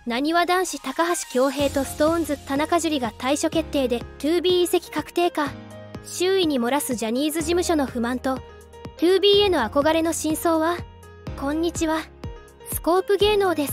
なにわ男子高橋恭平とストーンズ田中樹が退所決定で 2B 移籍確定か。周囲に漏らすジャニーズ事務所の不満と 2B への憧れの真相は。こんにちは、スコープ芸能です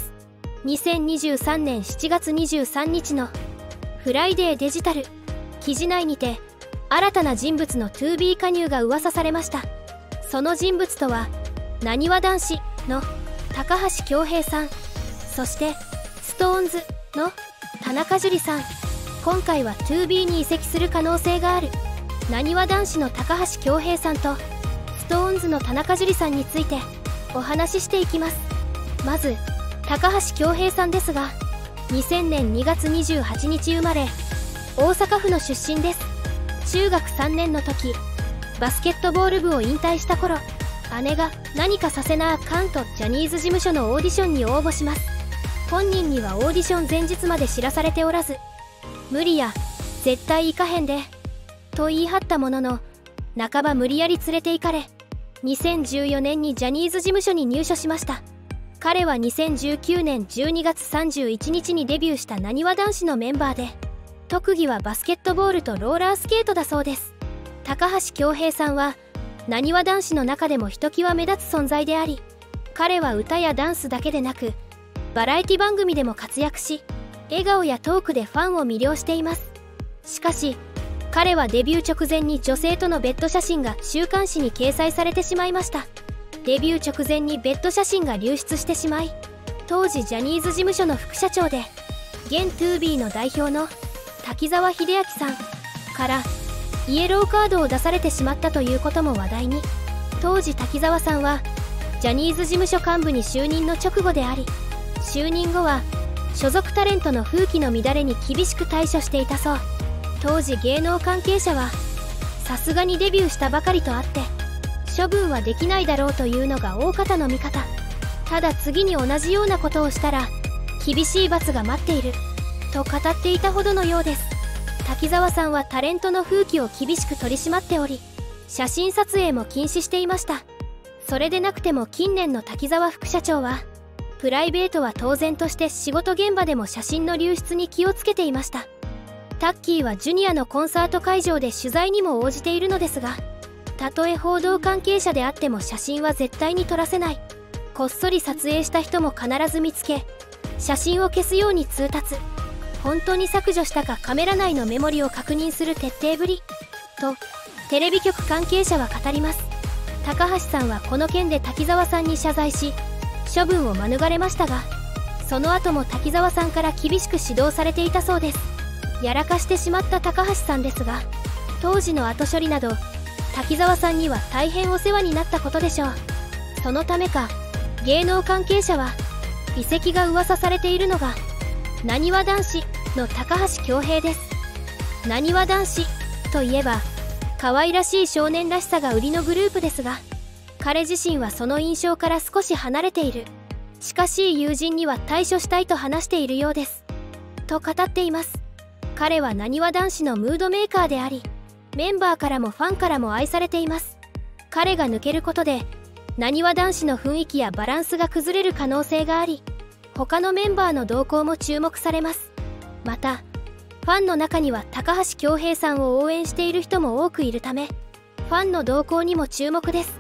。2023年7月23日のフライデーデジタル記事内にて、新たな人物の 2B 加入が噂されました。その人物とはなにわ男子の高橋恭平さん、そしてストーンズの田中樹さん。今回は 2B に移籍する可能性があるなにわ男子の高橋恭平さんとストーンズの田中樹さんについてお話ししていきます。まず高橋恭平さんですが、2000年2月28日生まれ、大阪府の出身です。中学3年の時、バスケットボール部を引退した頃、姉が何かさせなあかんとジャニーズ事務所のオーディションに応募します。本人にはオーディション前日まで知らされておらず、無理や絶対行かへんでと言い張ったものの、半ば無理やり連れて行かれ、2014年にジャニーズ事務所に入所しました。彼は2019年12月31日にデビューしたなにわ男子のメンバーで、特技はバスケットボールとローラースケートだそうです。高橋恭平さんはなにわ男子の中でもひときわ目立つ存在であり、彼は歌やダンスだけでなくバラエティ番組でも活躍し、笑顔やトークでファンを魅了しています。しかし彼はデビュー直前に女性とのベッド写真が週刊誌に掲載されてしまいました。デビュー直前にベッド写真が流出してしまい、当時ジャニーズ事務所の副社長で現 2B の代表の滝沢秀明さんからイエローカードを出されてしまったということも話題に。当時滝沢さんはジャニーズ事務所幹部に就任の直後であり、就任後は所属タレントの風紀の乱れに厳しく対処していたそう。当時芸能関係者は、さすがにデビューしたばかりとあって処分はできないだろうというのが大方の見方。ただ次に同じようなことをしたら厳しい罰が待っていると語っていたほどのようです。滝沢さんはタレントの風紀を厳しく取り締まっており、写真撮影も禁止していました。それでなくても近年の滝沢副社長はプライベートは当然として仕事現場でも写真の流出に気をつけていました。タッキーはジュニアのコンサート会場で取材にも応じているのですが、たとえ報道関係者であっても写真は絶対に撮らせない。こっそり撮影した人も必ず見つけ、写真を消すように通達。本当に削除したかカメラ内のメモリを確認する徹底ぶりとテレビ局関係者は語ります。高橋さんはこの件で滝沢さんに謝罪し、処分を免れましたが、その後も滝沢さんから厳しく指導されていたそうです。やらかしてしまった高橋さんですが、当時の後処理など滝沢さんには大変お世話になったことでしょう。そのためか芸能関係者は、移籍が噂されているのがなにわ男子の高橋恭平です。なにわ男子といえば可愛らしい少年らしさが売りのグループですが、彼自身はその印象から少し離れている。近しい友人には対処したいと話しているようですと語っています。彼はなにわ男子のムードメーカーであり、メンバーからもファンからも愛されています。彼が抜けることでなにわ男子の雰囲気やバランスが崩れる可能性があり、他のメンバーの動向も注目されます。またファンの中には高橋恭平さんを応援している人も多くいるため、ファンの動向にも注目です。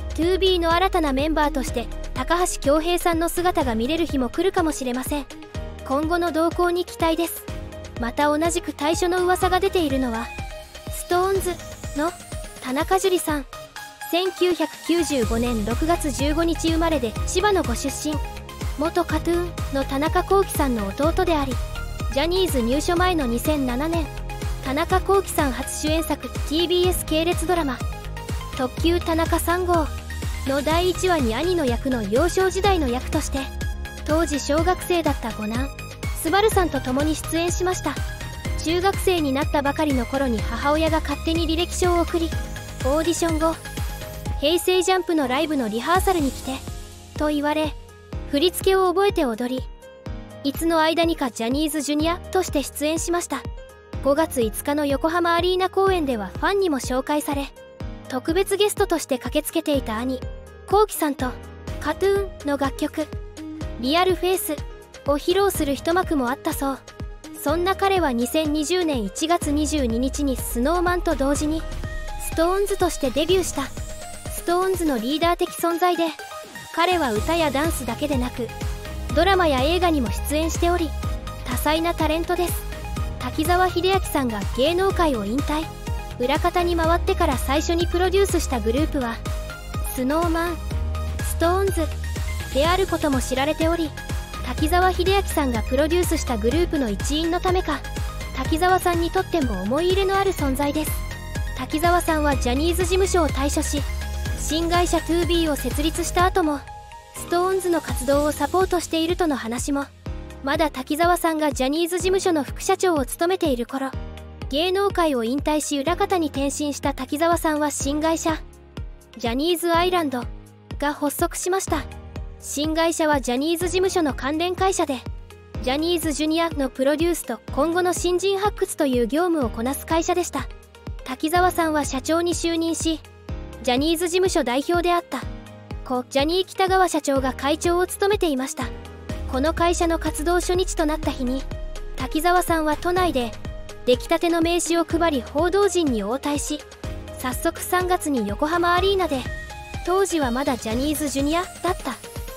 2B の新たなメンバーとして高橋恭平さんの姿が見れる日も来るかもしれません。今後の動向に期待です。また同じく退所の噂が出ているのはストーンズの田中樹さん。1995年6月15日生まれで千葉のご出身、元カトゥーンの田中聖さんの弟であり、ジャニーズ入所前の2007年、田中聖さん初主演作 TBS 系列ドラマ「特急田中3号」の第1話に兄の役の幼少時代の役として、当時小学生だった五男スバルさんと共に出演しました。中学生になったばかりの頃に母親が勝手に履歴書を送り、オーディション後平成ジャンプのライブのリハーサルに来てと言われ、振り付けを覚えて踊り、いつの間にかジャニーズジュニアとして出演しました。5月5日の横浜アリーナ公演ではファンにも紹介され、特別ゲストとして駆けつけていた兄聖さんと KAT−TUN の楽曲「リアルフェイス」 を披露する一幕もあったそう。そんな彼は2020年1月22日に SnowMan と同時に SixTONES としてデビューした。 SixTONES のリーダー的存在で、彼は歌やダンスだけでなくドラマや映画にも出演しており、多彩なタレントです。滝沢秀明さんが芸能界を引退、裏方に回ってから最初にプロデュースしたグループは SnowMan、SixTONES であることも知られており、滝沢秀明さんがプロデュースしたグループの一員のためか、滝沢さんにとっても思い入れのある存在です。滝沢さんはジャニーズ事務所を退所し、新会社 2B を設立した後も SixTONES の活動をサポートしているとの話も。まだ滝沢さんがジャニーズ事務所の副社長を務めている頃、芸能界を引退し裏方に転身した滝沢さんは新会社ジャニーズアイランドが発足しました。新会社はジャニーズ事務所の関連会社で、ジャニーズジュニアのプロデュースと今後の新人発掘という業務をこなす会社でした。滝沢さんは社長に就任し、ジャニーズ事務所代表であったジャニー喜多川社長が会長を務めていました。この会社の活動初日となった日に、滝沢さんは都内で出来たての名刺を配り報道陣に応対し、早速3月に横浜アリーナで、当時はまだジャニーズジュニアだった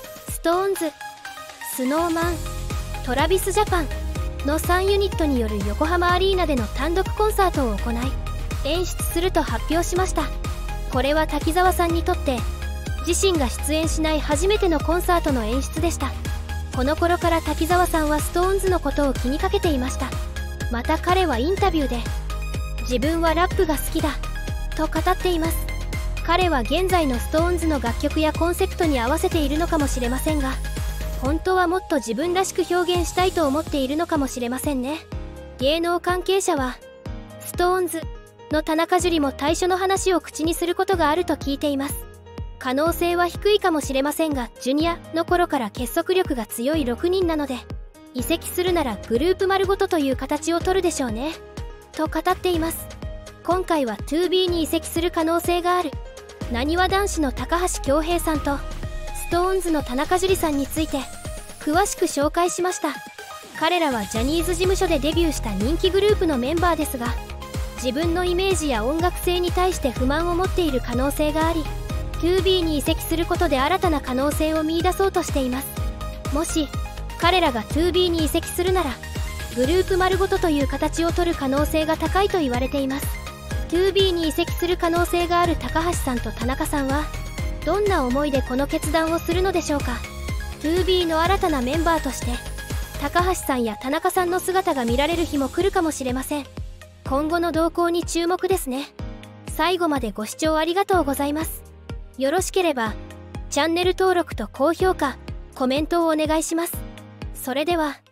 SixTONES、SnowMan、TravisJapanの3ユニットによる横浜アリーナでの単独コンサートを行い、演出すると発表しました。これは滝沢さんにとって自身が出演しない初めてのコンサートの演出でした。この頃から滝沢さんはSixTONESのことを気にかけていました。また彼はインタビューで、自分はラップが好きだと語っています。彼は現在のSixTONESの楽曲やコンセプトに合わせているのかもしれませんが、本当はもっと自分らしく表現したいと思っているのかもしれませんね。芸能関係者はSixTONESの田中樹も退所の話を口にすることがあると聞いています。可能性は低いかもしれませんが、ジュニアの頃から結束力が強い6人なので、移籍するならグループ丸ごとという形を取るでしょうねと語っています。今回は 2B に移籍する可能性があるなにわ男子の高橋恭平さんと SixTONES の田中樹さんについて詳しく紹介しました。彼らはジャニーズ事務所でデビューした人気グループのメンバーですが、自分のイメージや音楽性に対して不満を持っている可能性があり、 2B に移籍することで新たな可能性を見出そうとしています。もし彼らが 2B に移籍するなら、グループ丸ごとという形を取る可能性が高いと言われています。 2B に移籍する可能性がある高橋さんと田中さんはどんな思いでこの決断をするのでしょうか。 2B の新たなメンバーとして高橋さんや田中さんの姿が見られる日も来るかもしれません。今後の動向に注目ですね。最後までご視聴ありがとうございます。よろしければチャンネル登録と高評価、コメントをお願いします。それでは。